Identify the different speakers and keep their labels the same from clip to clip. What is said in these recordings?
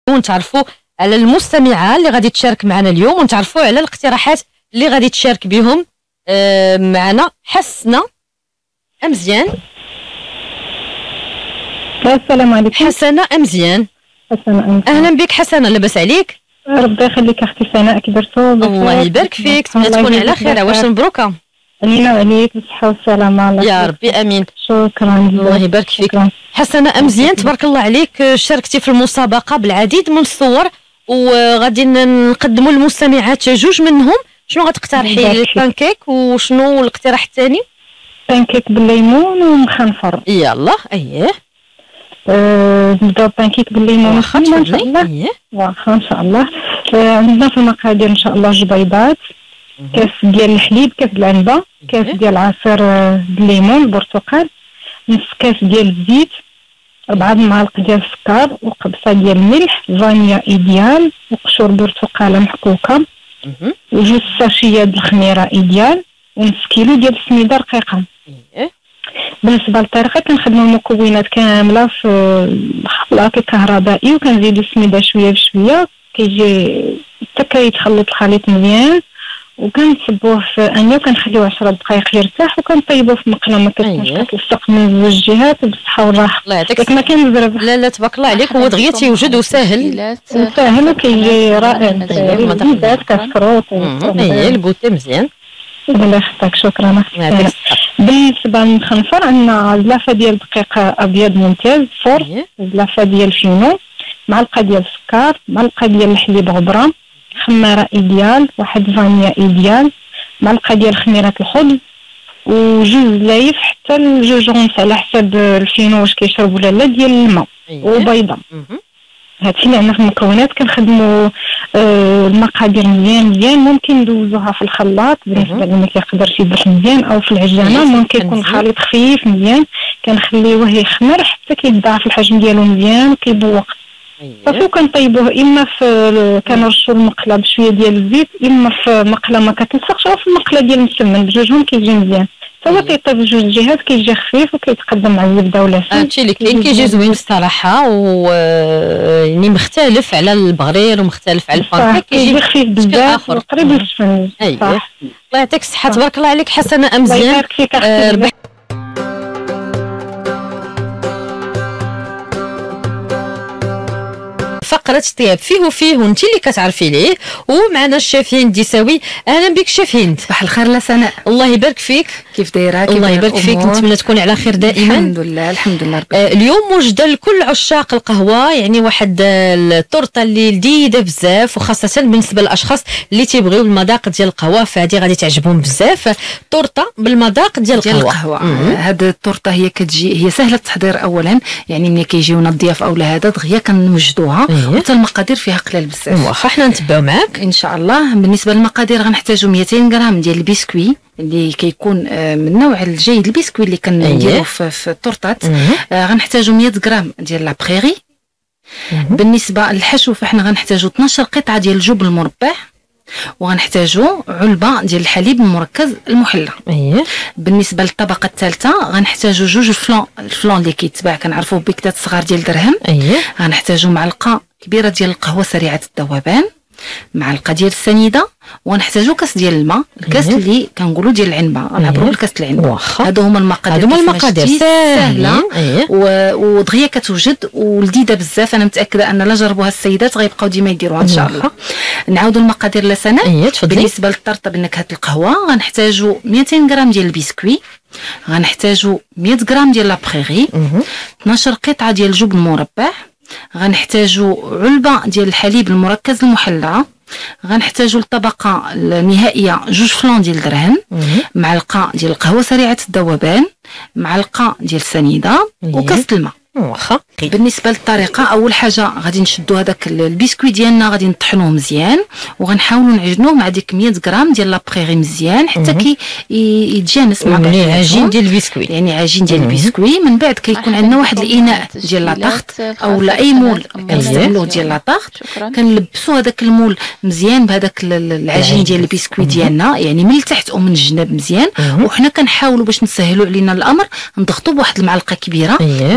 Speaker 1: ونتعرفوا على المستمعه اللي غادي تشارك معنا اليوم، ونتعرفوا على الاقتراحات اللي غادي تشارك بهم معنا. حسنه مزيان.
Speaker 2: السلام عليكم.
Speaker 1: حسنه مزيان.
Speaker 2: حسنه
Speaker 1: اهلا بك حسنه، لاباس عليك؟
Speaker 2: ربي يخليك اختي سناء، كبرتوا
Speaker 1: الله يبارك فيك، تمنى تكون على خير. واش مبروكه
Speaker 2: علينا وعليك بالصحه والسلامه
Speaker 1: يا ربي امين.
Speaker 2: شكرا
Speaker 1: الله يبارك فيك. حسنه مزيان، تبارك الله عليك، شاركتي في المسابقه بالعديد من الصور، وغادي نقدموا للمستمعات جوج منهم. شنو غتقترحي؟ البانكيك، وشنو الاقتراح الثاني؟
Speaker 2: بانكيك بالليمون ومخنفر.
Speaker 1: يلا اييه
Speaker 2: نبداو بانكيك بالليمون ان شاء الله. واخا ان شاء الله. عندنا في المقادير ان شاء الله جبيضات، كاس ديال الحليب، كاس العنبه، كاس ديال عصير بالليمون البرتقال، نص كاس ديال الزيت، 4 معالق ديال السكر، وقبصه ديال الملح، فانيا ايديال، وقشور برتقاله محكوكه، وجوج ساشيات الخميره ايديال، ونص كيلو ديال السميده رقيقه. بالنسبه للطريقه كنخدموا المكونات كامله في الخلاط الكهربائي، وكنزيدوا السميده شويه بشويه، كيجي حتى كيتخلط الخليط مزيان، وكنصبوه في انيه وكنخليوه 10 دقائق يرتاح، وكنطيبوه في مقله ما كتكونش كتلصق من زوج جهات بالصحه والراحه.
Speaker 1: الله يعطيك
Speaker 2: ما كاين زرب.
Speaker 1: لا تبارك الله عليك، هو دغيا تيوجد وساهل
Speaker 2: وكيجي رائع. البيضات كسروط
Speaker 1: البوتي مزيان.
Speaker 2: الله يخطيك، شكرا. بالنسبه للمخنفر عندنا زلافه ديال دقيق ابيض ممتاز فور، زلافه ديال فينو، معلقه ديال السكر، معلقه ديال الحليب غبره، خماره ايديال، واحد فانيا ايديال، معلقه ديال خميره الخبز، وجوج لايف حتى الجوج غونس على حساب الفينو واش كيشرب ولا لا ديال الماء، وبيضه. هادشي اللي عندنا في المكونات. كنخدموا المقادير مزيان، ممكن ندوزوها في الخلاط بالنسبه للي ما كيقدرش يدرس مزيان، او في العجانه ممكن يكون خليط خفيف مزيان، كنخليوه يخمر حتى كيتضاعف الحجم ديالو مزيان وكيبوق. صافي كنطيبوه اما في كنرشوا المقله بشويه ديال الزيت، اما في مقله ما كتلصقش، او في المقله ديال المسمن، بجوجهم كيجي مزيان. سواء كيطيب بجوج جهات كيجي خفيف وكيتقدم مع الزبده ولا السمن.
Speaker 1: هادشي اللي كاين كيجي زوين الصراحه، و يعني مختلف على البغرير ومختلف على البانكيك،
Speaker 2: كيجي خفيف بزاف وقريب للسفن.
Speaker 1: الله يعطيك الصحه، تبارك الله عليك حسنه مزيان.
Speaker 2: الله يبارك فيك اختي.
Speaker 1: فقرة طياب فيه وفيه وانت اللي كتعرفي ليه، ومعنا الشيف هند ديساوي. اهلا بك شيف هند.
Speaker 3: صباح الخير لا سناء.
Speaker 1: الله يبارك فيك.
Speaker 3: كيف دايره؟
Speaker 1: الله يبارك فيك، نتمنى تكوني على خير دائما.
Speaker 3: الحمد لله الحمد لله ربي.
Speaker 1: اليوم موجده لكل عشاق القهوه، يعني واحد التورته اللي لذيذه بزاف، وخاصه بالنسبه للاشخاص اللي تيبغيو المذاق ديال القهوه، فهذه غادي تعجبهم بزاف. تورته بالمذاق ديال القهوه.
Speaker 3: هاد التورته هي كتجي، هي سهله التحضير اولا، يعني ملي كيجيونا الضياف اولا هذا دغيا كنوجدوها، وحتى المقادير فيها قلال بزاف.
Speaker 1: واخا حنا نتبعوا معاك
Speaker 3: ان شاء الله. بالنسبه للمقادير غنحتاجوا 200 غرام ديال البسكوي اللي كيكون من النوع الجيد، البسكوي اللي كنديروا في التورتات. غنحتاجوا 100 غرام ديال لا بريغي. بالنسبه للحشو فاحنا غنحتاجوا 12 قطعه ديال الجبن المربع، وغنحتاجوا علبه ديال الحليب المركز المحلى. بالنسبه للطبقه الثالثه غنحتاجوا جوج الفلون اللي كيتباع كنعرفوه بكتات صغار ديال درهم. غنحتاجوا معلقه كبيره ديال القهوه سريعه الذوبان، معلقه ديال السنيده، ونحتاجوا كاس ديال الماء، الكاس اللي كنقولوا ديال العنبه غنعبروا بالكاس العنبه. هادو هما المقادير سهله ودغيا كتوجد ولذيذه بزاف. انا متاكده ان لا جربوها السيدات غيبقاو ديما يديروها ان شاء الله. نعاودوا المقادير لسناء. بالنسبه للطرطه بنكهه القهوه غنحتاجوا 200 غرام ديال البسكوي، غنحتاجوا 100 غرام ديال لا بريغي، 12 قطعه ديال الجبن المربع، غنحتاجوا علبه ديال الحليب المركز المحلى، غنحتاجوا الطبقه النهائيه جوج فلون ديال درهم، معلقه ديال القهوه سريعه الذوبان، معلقه ديال السنيده، وكاس الماء.
Speaker 1: واخا.
Speaker 3: بالنسبه للطريقه، اول حاجه غادي نشدوا هذاك البسكوي ديالنا، غادي نطحنوه مزيان، وغنحاولوا نعجنوه مع ديك 100 غرام ديال لا بريغي مزيان حتى كي يتجانس مع بعض.
Speaker 1: يعني عجين ديال البسكوي،
Speaker 3: يعني عجين ديال البسكوي. من بعد كيكون عندنا واحد الاناء ديال لاطاخت او لا اي مول كنستعملوه ديال لاطاخت، كنلبسوا هذاك المول مزيان بهذاك العجين ديال البسكوي ديالنا، يعني من التحت او من الجناب مزيان. وحنا كنحاولوا باش نسهلوا علينا الامر نضغطوا بواحد المعلقه كبيره باش كيتلبس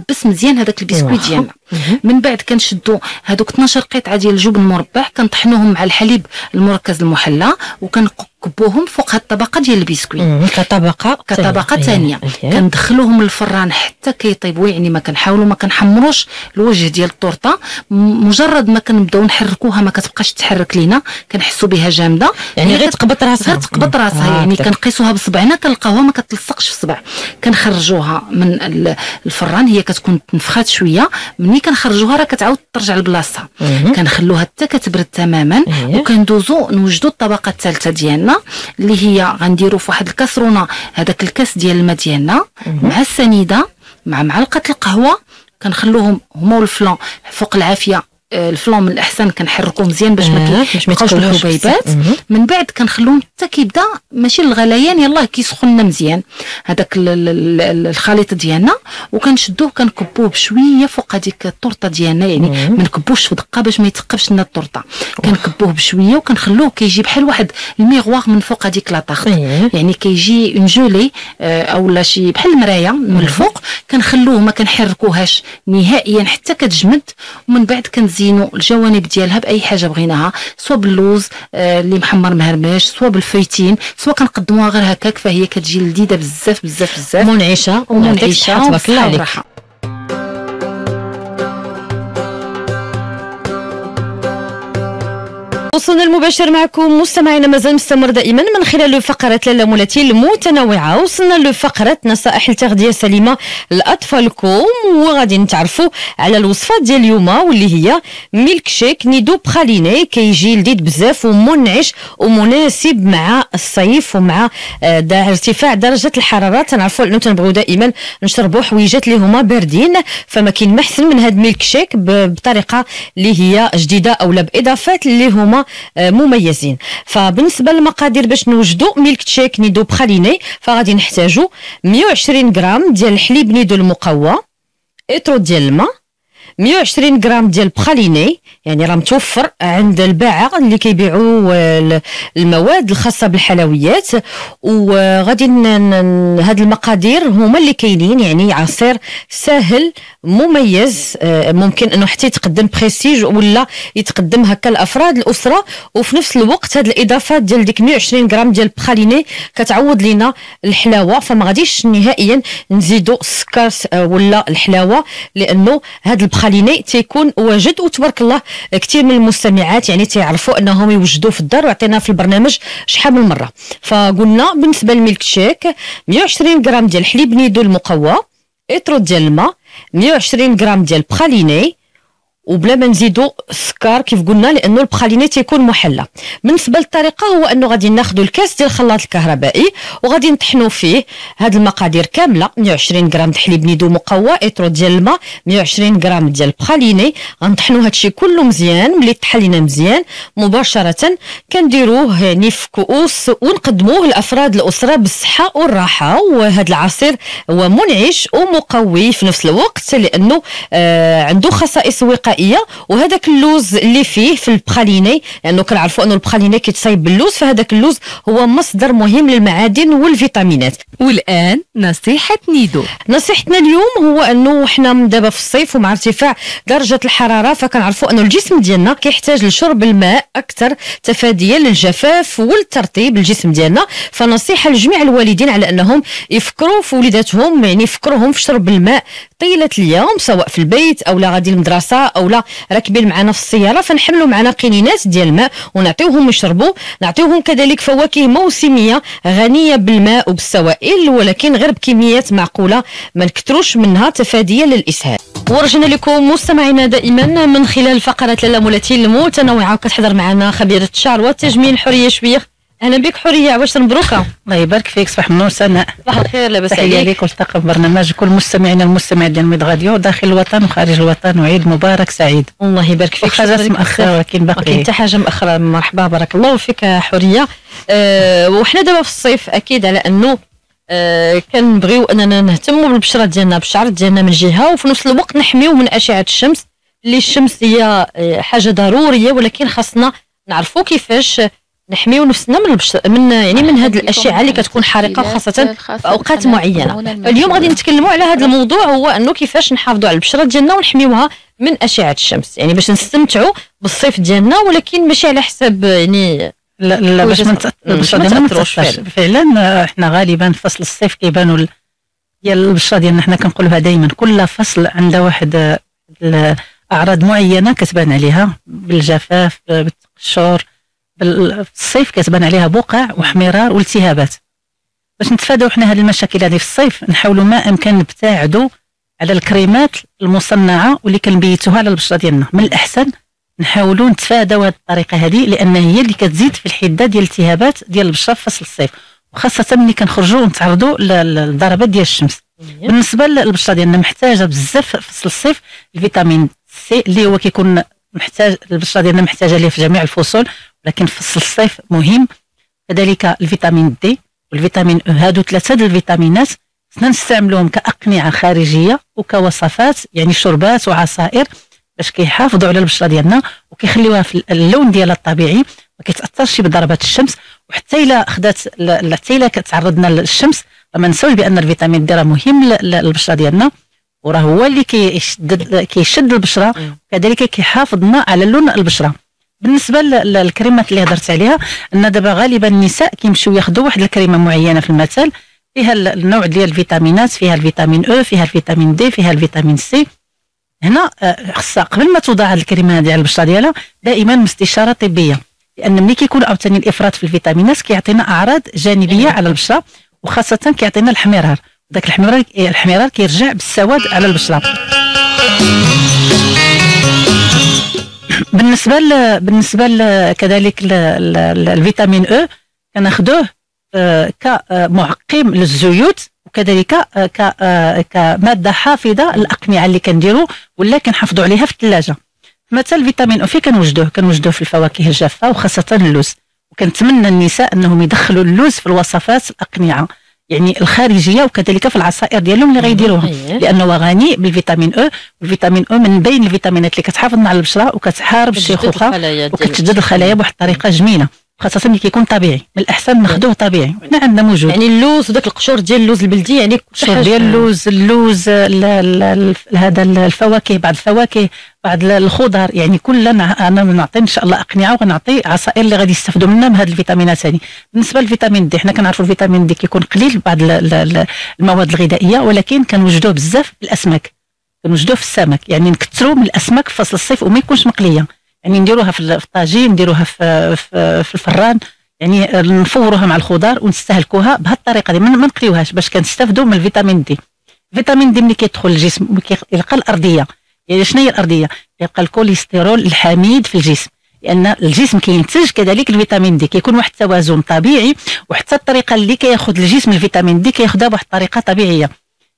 Speaker 3: كيحبس مزيان هذاك البسكويت ديالنا. من بعد كنشدوا هذوك 12 قطعه ديال الجبن المربع كنطحنوهم مع الحليب المركز المحلى وكنكبوهم فوق هاد الطبقه ديال البسكويت كطبقه ثانيه. كندخلوهم للفران حتى كيطيبوا، يعني ما كنحاولوا ما كنحمروش الوجه ديال الطورطه. مجرد ما كنبداو نحركوها ما كتبقاش تحرك لينا، كنحسوا بها جامده،
Speaker 1: يعني غير تقبط راسها
Speaker 3: يعني كنقيسوها بصبعنا كنلقاوها ما كتلصقش في الصبع. كنخرجوها من الفران، هي كتكون تنفخات شويه، ملي كنخرجوها راه كتعاود ترجع لبلاصتها. كنخلوها حتى كتبرد تماما وكندوزو نوجدوا الطبقه الثالثه ديالنا اللي هي غنديروا في واحد الكاسرونه هذاك الكاس ديال الماء ديالنا مع السنيده مع معلقه القهوه. كنخلوهم هما والفلان فوق العافيه. الفلان من الاحسن كنحركوه مزيان باش ما يبقاوش الحبيبات. من بعد كنخلوهم حتى كيبدا ماشي الغليان يلاه كيسخن مزيان هذاك الخليط ديالنا، وكنشدوه كنكبوه بشويه فوق هذيك الطورطه ديالنا. يعني ما نكبوش في دقه باش ما يتقبش لنا الطورطه، كنكبوه بشويه وكنخلوه كيجي بحال واحد الميغوار من فوق هذيك لاطاخت. يعني كيجي اون جولي اولا شي بحال المرايه من الفوق. كنخلوه ما كنحركوهاش نهائيا حتى كتجمد، ومن بعد كنزينوا الجوانب ديالها باي حاجه بغيناها، سواء باللوز اللي محمر مهرمش، سواء بالفيتين، سواء كنقدموها غير هكاك، فهي كتجي لذيذه بزاف بزاف بزاف،
Speaker 1: منعشه
Speaker 3: تبارك الله عليك.
Speaker 1: وصلنا المباشر معكم مستمعينا، مازال مستمر دائما من خلال فقرة لالا مولاتي المتنوعة. وصلنا لفقرة نصائح لتغذية سليمة لأطفالكم، وغادي نتعرفوا على الوصفات ديال اليوم واللي هي ميلك شيك نيدو براليني. كيجي لذيذ بزاف ومنعش ومناسب مع الصيف ومع ارتفاع درجة الحرارة. تنعرفوا انه تنبغيو دائما نشربوا حويجات اللي هما باردين، فما كاين ما احسن من هذا ميلك شيك بطريقة اللي هي جديدة اولا باضافات اللي هما مميزين. فبالنسبه للمقادير باش نوجدوا ميلك شيك نيدو براليني فغادي نحتاجوا 120 غرام ديال الحليب نيدو المقوى، اطرو ديال الماء، 120 غرام ديال براليني، يعني راه متوفر عند الباعه اللي كيبيعوا المواد الخاصه بالحلويات. وغادي هاد المقادير هما اللي كاينين، يعني عصير ساهل مميز، ممكن انه حتى يتقدم بريستيج ولا يتقدم هكا لافراد الاسره. وفي نفس الوقت هاد الاضافات ديال ديك 120 غرام ديال براليني كتعوض لينا الحلاوه، فما غاديش نهائيا نزيدوا السكر ولا الحلاوه، لانه هاد البراليني تيكون واجد. وتبارك الله كثير من المستمعات يعني تيعرفوا انهم يوجدوه في الدار، وعطينا في البرنامج شحال من مره. فقلنا بالنسبه للميلك شيك 120 غرام ديال الحليب نيدو المقوى، اطرو ديال الماء، 120 غرام ديال براليني، وبلا ما نزيدوا السكر كيف قلنا لانه البراليني تيكون محلى. بالنسبه للطريقه هو انه غادي ناخذوا الكاس ديال الخلاط الكهربائي وغادي نطحنوا فيه هاد المقادير كامله، 120 غرام د حليب نيدو مقوى، اطرو ديال الماء، 120 غرام ديال البراليني. غنطحنوا هادشي كله مزيان. ملي طحلينا مزيان مباشره كنديروه يعني في كؤوس ونقدموه لافراد الاسره بالصحه والراحه. وهذا العصير هو منعش ومقوي في نفس الوقت لانه عنده خصائص وقائيه. وهذاك اللوز اللي فيه في البراليني، لانه كنعرفوا انه البراليني كيتصايب باللوز، فهذاك اللوز هو مصدر مهم للمعادن والفيتامينات.
Speaker 3: والان نصيحه نيدو.
Speaker 1: نصيحتنا اليوم هو انه حنا دابا في الصيف ومع ارتفاع درجه الحراره فكنعرفوا انه الجسم ديالنا كيحتاج لشرب الماء اكثر تفاديا للجفاف والترطيب الجسم ديالنا. فنصيحه لجميع الوالدين على انهم يفكروا في وليداتهم، يعني يفكروهم في شرب الماء طيله اليوم، سواء في البيت او لا غادي المدرسه او لا راكبين معنا في السياره، فنحملوا معنا قنينات ديال الماء ونعطيوهم يشربوا. نعطيوهم كذلك فواكه موسميه غنيه بالماء وبالسوائل، ولكن غير بكميات معقوله، ما نكثروش منها تفاديا للاسهال. ورجعنا لكم مستمعينا دائما من خلال فقره لالا مولاتي المتنوعه، وكتحضر معنا خبيره الشعر والتجميل حوريه شبيخ. اهلا بك حوريه، عواش مبروكه.
Speaker 4: الله يبارك فيك. صباح النور سناء.
Speaker 1: صباح الخير، لاباس عليك؟
Speaker 4: تحيه لك والتقى برنامج كل مستمعينا المستمع ديال ميد غاديو داخل الوطن وخارج الوطن، وعيد مبارك سعيد.
Speaker 1: الله يبارك فيك.
Speaker 4: حاجه مأخره ولكن باقي
Speaker 1: كاين حتى حاجه مأخره. مرحبا، بارك الله فيك حوريه. وحنا دابا في الصيف اكيد على انه كنبغيو اننا نهتموا بالبشره ديالنا بالشعر ديالنا من جهه، وفي نفس الوقت نحميو من اشعه الشمس، اللي الشمس هي حاجه ضروريه، ولكن خاصنا نعرفوا كيفاش نحميو نفسنا من يعني من هذه الاشعه اللي كتكون حارقه خاصه في اوقات معينه. اليوم غادي نتكلموا على هذا الموضوع، هو انه كيفاش نحافظوا على البشره ديالنا ونحميوها من اشعه الشمس، يعني باش نستمتعوا بالصيف ديالنا ولكن ماشي على حساب يعني
Speaker 4: لا باش البشره ديالنا ما تاثرش. فعلا احنا غالبا في فصل الصيف كيبانوا ديال البشره ديالنا، حنا كنقولوها دائما كل فصل عندها واحد اعراض معينه كتبان عليها بالجفاف بالتقشر. في الصيف كتبان عليها بقع واحمرار والتهابات. باش نتفاداو حنا هذه المشاكل هذه في الصيف نحاولوا ما امكن نبتعدوا على الكريمات المصنعه واللي كنبيتوها على البشره ديالنا. من الاحسن نحاولوا نتفاداو هذه الطريقه هذه، لان هي اللي كتزيد في الحده ديال الالتهابات ديال البشره في فصل الصيف، وخاصه ملي كنخرجوا ونتعرضوا للضربات ديال الشمس. بالنسبه للبشره ديالنا محتاجه بزاف في فصل الصيف الفيتامين سي اللي هو كيكون محتاج، البشره ديالنا محتاجه ليه في جميع الفصول، لكن في فصل الصيف مهم. كذلك الفيتامين دي والفيتامين او، هادو ثلاثه ديال الفيتامينات خصنا نستعملوهم كأقنعة خارجيه وكوصفات، يعني شربات وعصائر، باش كيحافظوا على البشره ديالنا وكيخليوها في اللون ديالها الطبيعي، ما كيتاثرش بضربات الشمس. وحتى الا حتى الا تعرضنا للشمس ما نساوش بان الفيتامين دي راه مهم للبشره ديالنا، وراه هو اللي كيشد البشره، وكذلك كيحافظ لنا على لون البشره. بالنسبه للكريمات اللي هضرت عليها، ان دابا غالبا النساء كيمشيو ياخذوا واحد الكريمه معينه في المثل فيها النوع ديال الفيتامينات، فيها الفيتامين او، فيها الفيتامين دي، فيها الفيتامين سي. هنا خصها قبل ما توضع هذه الكريمه ديال البشره ديالها دائما مستشاره طبيه، لان ملي كيكون عاوتاني الافراط في الفيتامينات كيعطينا اعراض جانبيه على البشره، وخاصه كيعطينا الاحمرار. داك الاحمرار كيرجع بالسواد على البشره. بالنسبه كذلك الفيتامين او كناخذوه كمعقم للزيوت، وكذلك كماده حافظه للاقنعه اللي كنديروا ولا كنحافظوا عليها في الثلاجه. مثلا الفيتامين او كنوجدوه في الفواكه الجافه وخاصه اللوز، وكنتمنى النساء انهم يدخلوا اللوز في الوصفات الاقنعه يعني الخارجيه، وكذلك في العصائر ديالهم اللي غيديروها، لانه غني بالفيتامين او. والفيتامين او من بين الفيتامينات اللي كتحافظ على البشره وكتحارب الشيخوخه وكتجدد الخلايا بواحد الطريقه جميله، خاصه ملي كيكون طبيعي. من الاحسن ناخذوه طبيعي، وحنا عندنا موجود
Speaker 1: يعني اللوز وداك القشور ديال اللوز البلدي، يعني
Speaker 4: القشور ديال اللوز هذا الفواكه، بعض الفواكه، بعض الخضر، يعني كلنا انا نعطي ان شاء الله اقنعه وغنعطي عصائر اللي غادي يستافدوا منها من هذه الفيتامينات هذه. بالنسبه للفيتامين دي، حنا كنعرفوا الفيتامين دي كيكون قليل بعض المواد الغذائيه، ولكن كنوجدوه بزاف في الاسماك، كنوجدوه في السمك، يعني نكثروا من الاسماك في فصل الصيف وما يكونش مقليه، يعني نديروها في الطاجين، نديروها في الفران، يعني نفوروها مع الخضار ونستهلكوها بهذه الطريقه دي، ما نقليوهاش باش كنستافدوا من الفيتامين دي. الفيتامين دي ملي كيدخل الجسم يلقى الارضيه، يعني شنو هي الارضيه؟ يلقى الكوليسترول الحميد في الجسم، لان الجسم كينتج كذلك الفيتامين دي، كيكون واحد التوازن طبيعي، وحتى الطريقه اللي كياخذ الجسم الفيتامين دي كياخذها بواحد الطريقه طبيعيه.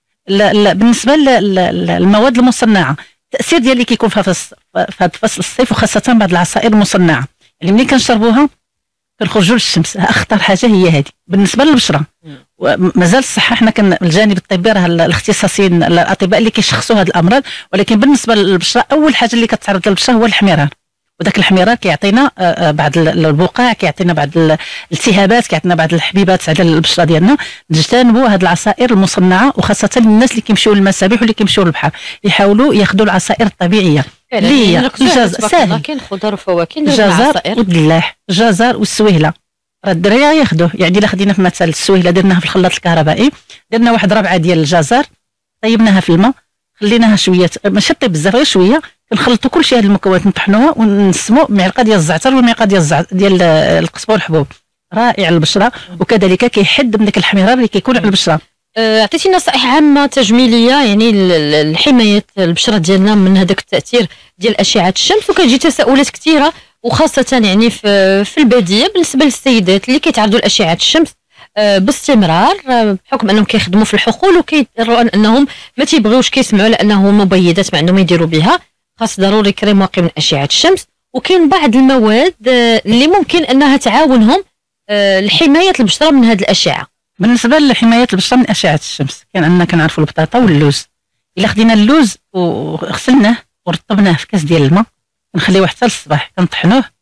Speaker 4: بالنسبه للمواد المصنعه، التاثير ديال اللي كيكون في هذا فصل الصيف وخاصه بعض العصائر المصنعه اللي ملي كنشربوها كنخرجوا للشمس، اخطر حاجه هي هذه بالنسبه للبشره. ومازال الصحه حنا الجانب الطبي راه الاختصاصيين الاطباء اللي كيشخصوا هذه الامراض، ولكن بالنسبه للبشره اول حاجه اللي كتعرض للبشره هو الاحمرار، وداك الاحمرار كيعطينا بعض البقع، كيعطينا بعض الالتهابات، كيعطينا بعض الحبيبات على البشره ديالنا. نجتنبوا هذه العصائر المصنعه، وخاصه الناس اللي كيمشيو للمسابح واللي كيمشيو للبحر يحاولوا ياخذوا العصائر الطبيعيه اللي هي ساهل،
Speaker 1: كاين خضر وفواكه،
Speaker 4: الجزر والدلاح، الجزر والسويهله. راه الدراري ياخذوه، يعني الا خدينا في مثال السويهله درناها في الخلاط الكهربائي، درنا واحد ربعه ديال الجزر، طيبناها في الماء، خليناها شويه ماشي طيب بزاف غير شويه، كنخلطوا كل شيء هذه المكونات نطحنوها ونسموا معلقه ديال الزعتر ومعلقه ديال القزبر والحبوب، رائع للبشره، وكذلك كيحد من داك الاحمرار اللي كيكون على البشره.
Speaker 1: عطيتينا نصائح عامه تجميليه يعني لحمايه البشره ديالنا من هذاك التاثير ديال اشعه الشمس، وكتجي تساؤلات كثيره وخاصه يعني في الباديه بالنسبه للسيدات اللي كيتعرضوا لاشعه الشمس باستمرار، بحكم انهم كيخدموا في الحقول وكيضطروا انهم ما تيبغيوش كيسمعوا على انه مبيدات ما عندهم يديروا بها، خاص ضروري كريم واقي من اشعه الشمس. وكاين بعض المواد اللي ممكن انها تعاونهم لحمايه البشره من هذه الاشعه.
Speaker 4: بالنسبه لحمايه البشره من اشعه الشمس، كان عندنا كنعرفوا البطاطا واللوز. الا خدينا اللوز وغسلناه ورطبناه في كاس ديال الماء، نخليوه حتى للصباح، كنطحنوه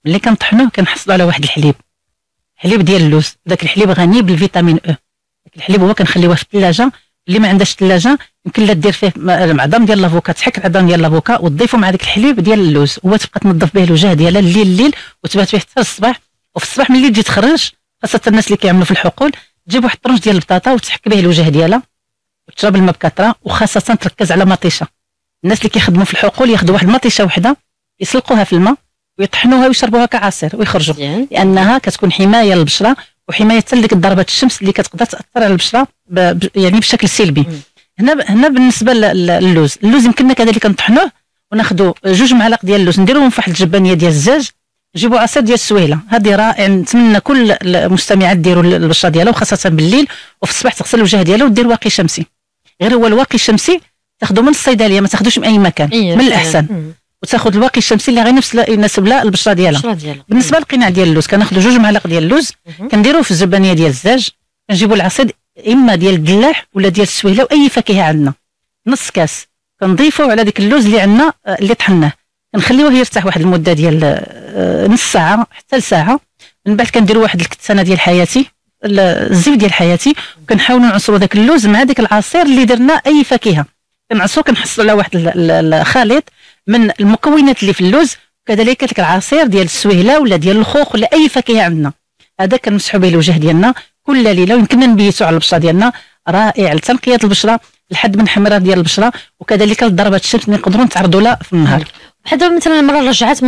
Speaker 4: ملي كنطحنوه كنحصلوا على واحد الحليب ديال اللوز. داك الحليب غني بالفيتامين او. داك الحليب هو كنخليوه في الثلاجه. اللي ما عندهاش الثلاجه يمكن لا دير فيه العظام ديال لافوكا، تحك العظام ديال لافوكا وتضيفوا مع داك الحليب ديال اللوز، هو تبقى تنظف به الوجه ديالها الليل وتبات به حتى الصباح. وفي الصباح ملي تجي تخرج، خاصه الناس اللي كيعملوا في الحقول، تجيب واحد الطرنج ديال البطاطا وتحك به الوجه ديالها وتشرب الماء بكثره، وخاصه تركز على مطيشه. الناس اللي كيخدموا في الحقول ياخذوا واحد المطيشه وحده يسلقوها في الماء ويطحنوها ويشربوها كعصير ويخرجوا، لانها كتكون حمايه للبشره وحمايه حتى لديك ضربات الشمس اللي كتقدر تاثر على البشره يعني بشكل سلبي. هنا بالنسبه للوز، يمكننا كذلك نطحنوه وناخذوا 2 معالق ديال اللوز نديروهم في واحد الجبانيه ديال الزاج، نجيبوا عصير ديال السويله. هذه رائع، نتمنى كل المستمعات ديروا البشره ديالها، وخاصه بالليل وفي الصباح تغسل الوجه ديالها ودير واقي شمسي. غير هو الواقي الشمسي تاخذوا من الصيدليه، ما تاخذوش من اي مكان، من الاحسن وتاخذ الواقي الشمسي اللي غير يناسب لها البشره ديالها. بالنسبه للقناع ديال اللوز كناخذوا 2 معالق ديال اللوز كنديروه في الزبانيه ديال الزاج، كنجيبوا العصير اما ديال الدلاح ولا ديال السويله واي فاكهه عندنا، نص كاس كنضيفوا على ديك اللوز اللي عندنا اللي طحناه، كنخليوه يرتاح واحد المده ديال نص ساعه حتى لساعه. من بعد كنديروا واحد الكتانه ديال حياتي، الزيت ديال حياتي، وكنحاولوا نعصروا داك اللوز مع داك العصير اللي درنا اي فاكهه، كنعصروا كنحصلوا على واحد الخليط من المكونات اللي في اللوز، وكذلك داك العصير ديال السويله ولا ديال الخوخ ولا اي فاكهه عندنا. هذا كنمسحوا به الوجه ديالنا كل ليله، ويمكننا نبيتوا على البشره ديالنا، رائع لتنقيه البشره لحد من حمرار ديال البشره، وكذلك لضربات الشمس اللي نقدروا نتعرضوا لها في النهار.
Speaker 1: حتى مثلا المراه رجعت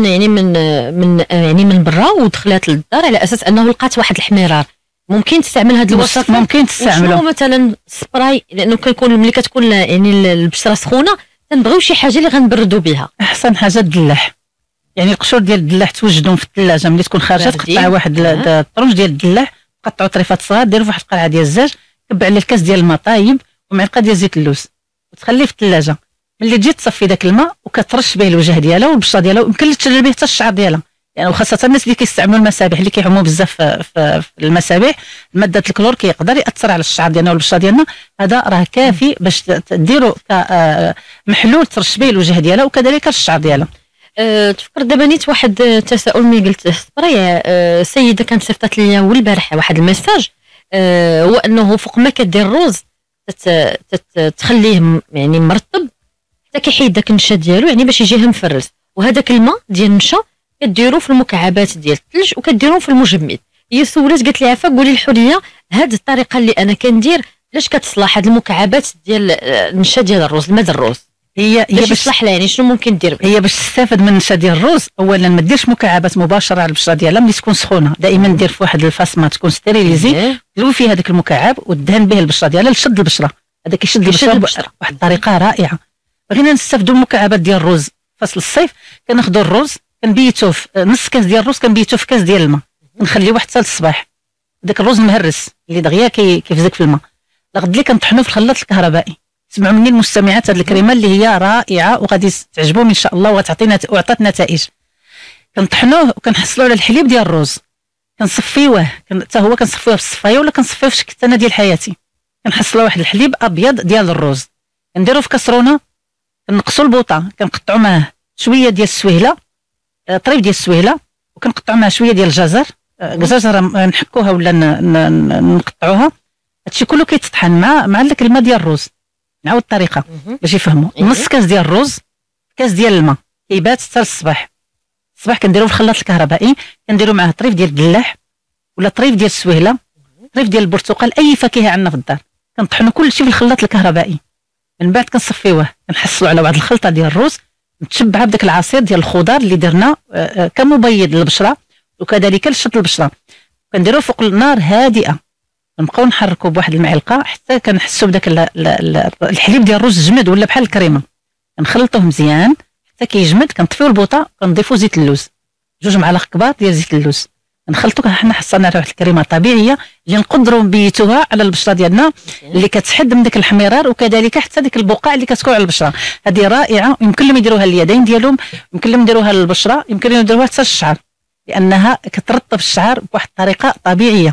Speaker 1: من برا ودخلت للدار على اساس انه لقات واحد الحمرار، ممكن تستعمل هذا الوصف؟
Speaker 4: ممكن تستعمله.
Speaker 1: شنو مثلا سبراي، لانه كنكون ملي كتكون يعني البشره سخونه كنبغيو شي حاجه اللي غنبردوا بها.
Speaker 4: احسن حاجه الدلاح، يعني القشور ديال الدلاح توجدهم في الثلاجه، ملي تكون خارجه تقطع واحد الطرنج ديال الدلاح، قطعوا طريفات صغار، ديروا في واحد القرعه ديال الزاج، كب عليه الكاس ديال الماء طايب ومعلقه ديال زيت اللوز وتخليه في الثلاجه. ملي تجي تصفي داك الماء وكترش به الوجه ديالها والبشره ديالها، ويمكن تشرب به حتى الشعر ديالها، يعني وخاصه الناس اللي كيستعملوا المسابح اللي كيحموا بزاف في المسابح، ماده الكلور كيقدر ياثر على الشعر ديالنا والبشره ديالنا. هذا راه كافي باش ديروا كمحلول ترش به الوجه ديالها وكذلك الشعر ديالها.
Speaker 1: تفكر دابا نيت واحد التساؤل ملي قلت سبراي، سيده كانت صيفطت لي اول البارح واحد الميساج، هو انه فوق ما كدير الروز تخليه يعني مرطب حتى كيحيد داك النشا ديالو، يعني باش يجيه مفرز، وهذاك الماء ديال النشا كديروا في المكعبات ديال الثلج وكديروهم في المجمد. هي سولات قالت لي عفاك قولي الحوريه هذه الطريقه اللي انا كندير لاش كتصلح هاد المكعبات ديال النشا ديال الروز، الماء الروز هي باش تصلح لها، يعني شنو ممكن دير؟
Speaker 4: هي باش تستافد من النشا ديال الروز، اولا ما ديرش مكعبات مباشره على البشره ديالها ملي تكون سخونه، دائما دير في واحد الفاس تكون ستيريليزي، تلوي فيها هذاك المكعب ودهن به البشره ديالها لشد البشره، هذا كيشد البشره بواحد الطريقه رائعه. بغينا نستافدوا المكعبات ديال الروز فصل الصيف، كناخذوا الروز كنبيتوه في نص كاس ديال الروز، كنبيتوه في كاس ديال الماء، نخليوه حتى للصباح. داك الروز المهرس اللي دغيا كيفزك في الماء، لغد لي كنطحنوه في الخلاط الكهربائي. سمعوا مني المستمعات هذه الكريمه اللي هي رائعه وغادي تعجبهم ان شاء الله وغتعطينا وعطات نتائج. كنطحنوه وكنحصلوا على الحليب ديال الروز، كنصفيوه حتى هو كنصفيوه في الصفايه ولا كنصفيوه في كتانه ديال حياتي، كنحصلوا واحد الحليب ابيض ديال الروز، كنديروه في كسرونه، كنقصوا البوطه، كنقطعوا معاه شويه ديال السويله، طريف ديال السويله، وكنقطعوا معاه شويه ديال الجزر، جزره نحكوها ولا نقطعوها. هادشي كله كيتطحن مع داك الماء ديال الروز. نعاود الطريقه باش يفهموا. نص كاس ديال الروز، كاس ديال الماء، كيبات حتى للصباح. الصباح كنديروه في الخلاط الكهربائي، كنديروا معاه طريف ديال الدلاح ولا طريف ديال السويله، طريف ديال البرتقال، اي فاكهه عندنا في الدار، كنطحنوا كلشي في الخلاط الكهربائي. من بعد كنصفيوه، كنحصلوا على واحد الخلطه ديال الروز متشبعه بداك العصير ديال الخضار اللي درنا كمبيض للبشره وكذلك لشد البشره. كنديروه فوق النار هادئه، نبقاو نحركوا بواحد المعلقه حتى كنحسوا بداك الحليب ديال الرز جمد ولا بحال الكريمه، كنخلطوه مزيان حتى كيجمد. كنطفيو البوطه، كنضيفوا زيت اللوز، 2 معالق كبار ديال زيت اللوز، كنخلطوه. حنا حصلنا على واحد الكريمه طبيعيه اللي نقدروا نبيتوها على البشره ديالنا اللي كتحد من داك الحمرار وكذلك حتى ديك البقع اللي كتكون على البشره. هذه رائعه، يمكن لهم يديروها اليدين ديالهم، يمكن لهم يديروها للبشره، يمكن لهم يديروها حتى الشعر، لانها كترطب الشعر بواحد الطريقه طبيعيه.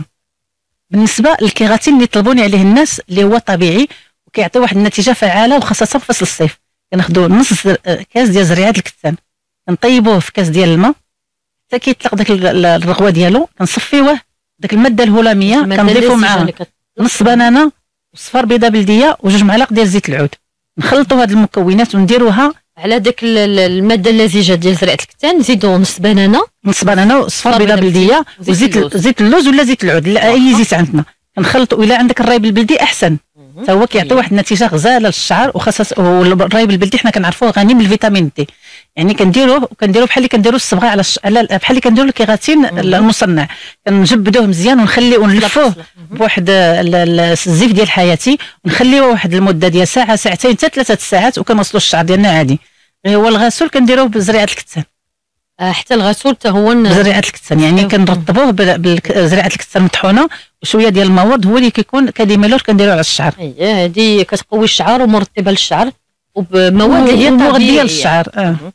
Speaker 4: بالنسبه للكيراتين اللي طلبوني عليه الناس اللي هو طبيعي وكيعطي واحد النتيجه فعاله وخاصه في فصل الصيف، كناخذوا نص كاس ديال زريعه الكتان، نطيبوه في كاس ديال الماء حتى كيطلق داك الرغوه ديالو كنصفيوه، داك الماده الهلاميه كنضيفوا معاها نص بنانه وصفار بيضه بلديه وجوج معالق ديال زيت العود، نخلطوا هاد المكونات ونديروها
Speaker 1: على داك الماده اللزجه ديال زريعه الكتان. نزيدوا نص بنانه وصفار بيضه بلديه وزيت اللوز ولا زيت العود، لا اي زيت عندنا كنخلطوا. الا عندك الرايب البلدي احسن، حتى هو كيعطي واحد النتيجه غزاله للشعر، وخاصه والرايب البلدي حنا كنعرفوه غني بالفيتامين دي، يعني كنديروه بحال اللي كنديروا الصبغه على بحال اللي كنديروا الكيغاتين المصنع، كنجبدوه مزيان ونخليه ونلفوه بواحد الزيف ديال حياتي، ونخليوه واحد المده ديال ساعه ساعتين حتى 3 ساعات، وكنوصلوا الشعر ديالنا عادي. هو الغسول كنديروه بزريعه الكتان، حتى الغسول حتى هو
Speaker 4: بزريعه الكتان، يعني كنرطبوه بزريعه الكتان مطحونه وشويه ديال المورد، هو اللي كيكون كديميلور كنديروه على الشعر.
Speaker 1: هذه كتقوي الشعر ومرطبه للشعر وبمواد اللي هي
Speaker 4: مغذيه للشعر.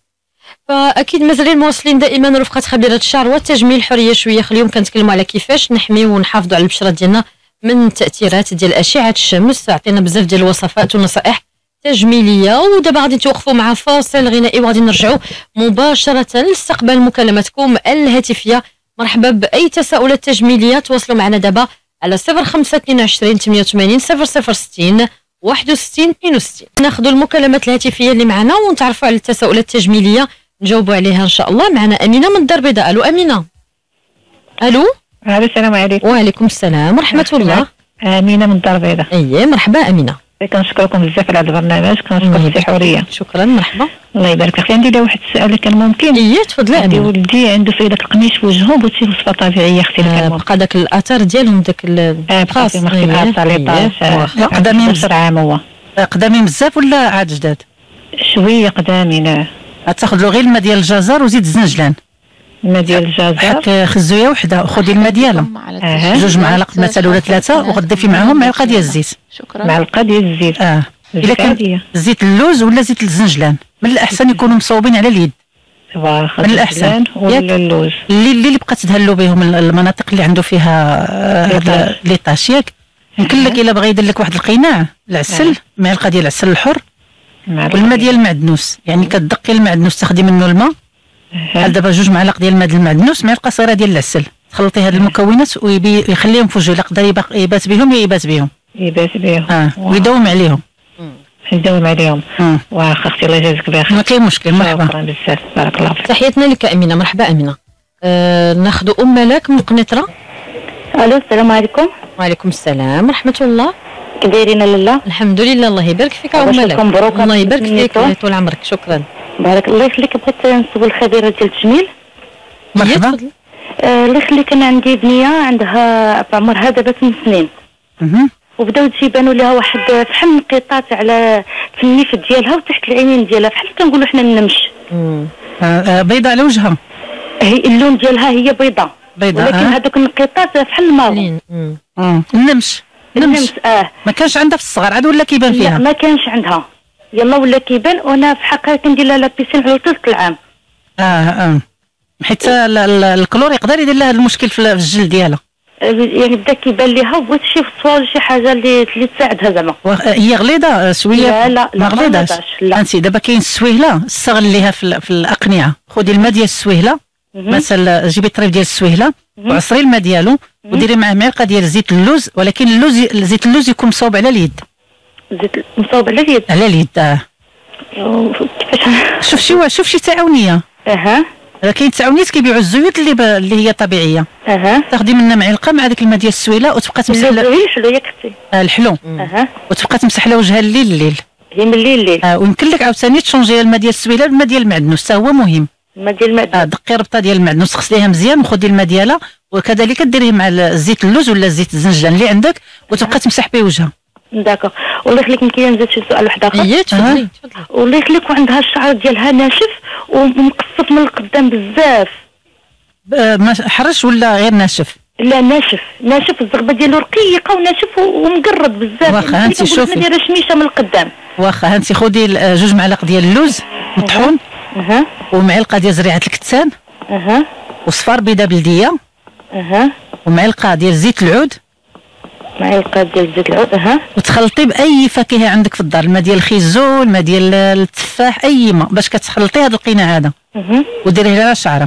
Speaker 1: فاكيد مازالين مواصلين دائما رفقه خبيره الشعر والتجميل حريه شويه. اليوم كنتكلموا على كيفاش نحميو ونحافظوا على البشره ديالنا من التاثيرات ديال اشعه الشمس. عطينا بزاف ديال الوصفات ونصائح تجميليه، ودابا غادي نتوقفوا مع فاصل غنائي وغادي نرجعوا مباشره لاستقبال مكالماتكم الهاتفيه. مرحبا باي تساؤلات تجميليه تواصلوا معنا دابا على 0522 88 006 61 62. ناخذوا المكالمات الهاتفيه اللي معنا ونتعرفوا على التساؤلات التجميليه نجاوبوا عليها ان شاء الله. معنا امينه من الدار البيضاء. الو امينه. الو
Speaker 2: السلام عليكم.
Speaker 1: وعليكم السلام ورحمه الله.
Speaker 2: امينه من الدار البيضاء.
Speaker 1: مرحبا امينه.
Speaker 2: كنشكركم بزاف على هذا البرنامج، كنشكر سي حوريه.
Speaker 1: شكرا مرحبا.
Speaker 2: الله يبارك فيك. عندي واحد السؤال كان ممكن؟
Speaker 1: تفضلي
Speaker 2: عندي ولدي عنده فايده القميش في وجهه، بغيتي وصفه طبيعيه اختي كان
Speaker 1: بقى داك الاثار ديالهم داك
Speaker 2: الخاص الاثار اللي
Speaker 4: قدامي
Speaker 2: 10 عام. هو
Speaker 4: قدامين بزاف ولا عاد جداد؟
Speaker 2: شويه قدامين.
Speaker 4: غتاخذ له غير الماء ديال الجزر وزيد الزنجلان.
Speaker 2: الماء ديال الجزر
Speaker 4: خزويه وحده وخذي الماء ديالها 2 معالق مثلا ولا 3، وغضيفي معاهم معلقه ديال الزيت.
Speaker 3: شكرا.
Speaker 2: معلقه ديال الزيت.
Speaker 4: الا كان زيت اللوز ولا زيت الزنجلان من الاحسن يكونوا مصوبين على اليد. من الاحسن
Speaker 2: ولا اللوز
Speaker 4: اللي بقات تهلوا بهم المناطق اللي عنده فيها لي طاش. ياك يمكن لك الا بغى يدير لك واحد القناع العسل، معلقه ديال العسل الحر والماء ديال المعدنوس، يعني كتدقي المعدنوس تاخدي منه الماء بحال دابا 2 معالق ديال الماء ديال المعدنوس، معلقه صغيره ديال العسل، تخلطي هاد المكونات ويخليهم في وجهه. يقدر يبات بهم يبات بهم ويداوم عليهم.
Speaker 2: نداوم عليهم. واخا اختي الله يجازيك بخير.
Speaker 4: ما كاين مشكل. مرحبا.
Speaker 2: شكرا بزاف. بارك الله فيك.
Speaker 1: تحياتنا لك امينه. مرحبا امينه. ناخذ ملاك من قنيطره.
Speaker 5: الو السلام عليكم.
Speaker 1: وعليكم السلام ورحمه الله.
Speaker 5: كي دايرين لاله؟
Speaker 1: الحمد لله. الله يبارك فيك ملاك. الله يبارك فيك طول عمرك. شكرا.
Speaker 5: بارك الله يخليك. بغيت نسول الخبيره ديال التجميل.
Speaker 4: مرحبا.
Speaker 5: الله يخليك. انا عندي بنيه عندها عمرها دابا 8 سنين. وبداو تيبانوا لها واحد فحال انقطاعات على في النيف ديالها وتحت العينين ديالها، بحال كنقولوا حنا النمش.
Speaker 4: بيضاء على وجهها.
Speaker 5: هي اللون ديالها هي بيضاء ولكن هذوك الانقطاعات بحال الماء.
Speaker 4: النمش. ما كانش عندها في الصغر عاد ولا كيبان فيها؟
Speaker 5: لا ما كانش عندها، يلا ولا كيبان. وانا في حقها كندير لها لابيسين على 3 العام.
Speaker 4: حيت الكلور يقدر يدير لها المشكل في الجلد ديالها.
Speaker 5: يعني بدا كيبان ليها وبغيت شي فصوال شي حاجه اللي تساعدها زعما.
Speaker 4: هي غليظه شويه؟
Speaker 5: لا
Speaker 4: ما غليظاش. انت دابا كاين السويهله استغليها في الاقنعه. خذي الماء ديال السويهله مثلا، جيبي طريف ديال السويهله وعصري الماء ديالو وديري معاه معلقه ديال زيت اللوز، ولكن زيت اللوز يكون مصوب على اليد.
Speaker 5: زيت مصوب على اليد؟
Speaker 4: على اليد.
Speaker 5: كيفاش؟
Speaker 4: شوف شي تعاونيه. كاين تعاونيات كيبيعوا الزيوت اللي هي طبيعيه. تاخدي منها معلقه مع داك الماء ديال السويله وتبقى تمسح
Speaker 5: الحلو ياك اختي.
Speaker 4: الحلو. وتبقى تمسح لها وجهها الليل.
Speaker 5: هي من الليل.
Speaker 4: ويمكن لك عاوتاني تشونجي الماء ديال السويله بالماء ديال المعدنوس، حتى هو مهم.
Speaker 5: الماء ديال المعدنوس.
Speaker 4: دقي ربطه ديال المعدنوس، غسليها مزيان وخدي الماء ديالها، وكذلك ديريه مع زيت اللوز ولا زيت الزنجلان اللي عندك وتبقى تمسح به وجهها.
Speaker 5: داكوغ. والله يخليك يمكن نزيد شي سؤال واحد اخر.
Speaker 1: تفضلي.
Speaker 5: والله يخليك. وعندها الشعر ديالها ناشف ومقصف من القدام بزاف.
Speaker 4: حرش ولا غير ناشف؟
Speaker 5: لا ناشف الزغبه ديالو رقيقه وناشف ومقرد بزاف.
Speaker 4: واخا انت شوفي
Speaker 5: دايره شميشه من القدام.
Speaker 4: واخا انت خدي 2 معالق ديال اللوز مطحون ومعلقه ديال زريعه الكتان وصفار بيضه بلديه ومعلقه ديال زيت العود.
Speaker 5: معلقه ديال زيت العود.
Speaker 4: وتخلطي باي فاكهه عندك في الدار، الماء ديال الخيزو، الماء ديال التفاح، اي ماء باش كتخلطي هذا القناع هذا وديريه على شعرها.